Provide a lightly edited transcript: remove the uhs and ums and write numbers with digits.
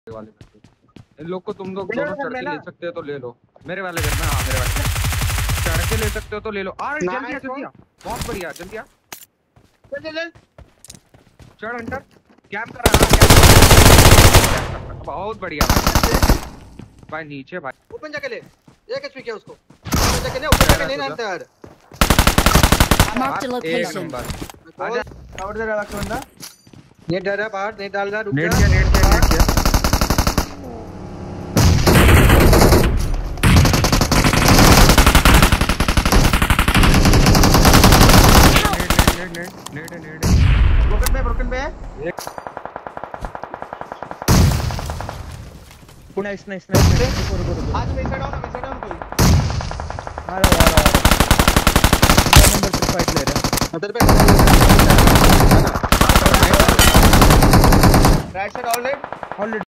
वाले इन लोग को तुम लोग दोनों चढ़ के ले सकते हो तो ले लो। मेरे वाले घर में, हाँ मेरे वाले चढ़ के ले सकते हो तो ले लो। अरे जल्दी आ, बहुत बढ़िया, जल्दी आ, चढ़ अंटर, कैंप कर रहा, बहुत बढ़िया भाई। नीचे भाई ओपन जाके ले, एक एचपी किया उसको, ओपन जाके ले, ऊपर जाके ले ना अंतर। Mark the location. आजा कवर दे रहा बंदा, नेट डाल रहा बाहर, नेट डाल रहा, रुक जा, नेट किया नेट ब्रोकन पे नाइस आज वैसा डाउन कोई आ रहा नंबर पे फाइट ले रहा उधर पे राइट साइड ऑलरेडी